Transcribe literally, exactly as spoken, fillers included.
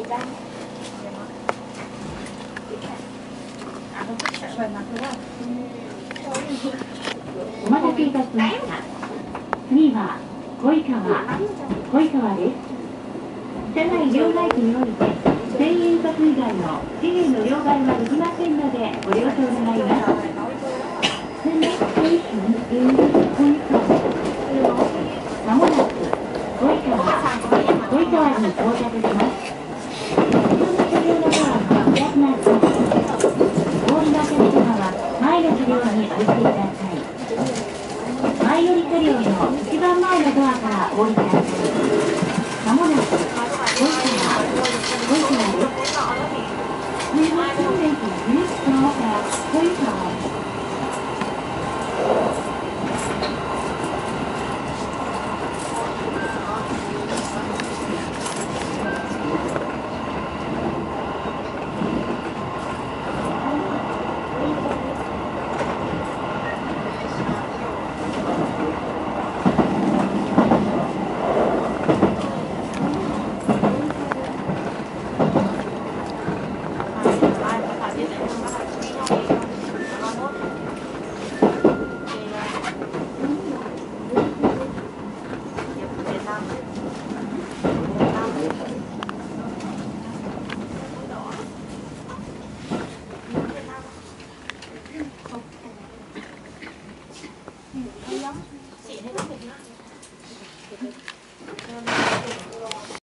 お待たせいたしました。次は恋川恋川です。車内両替機においてせんえん札以外の紙幣の両替はできませんのでご了承願います。The next station is 恋川。まもなく恋川恋川に到着です。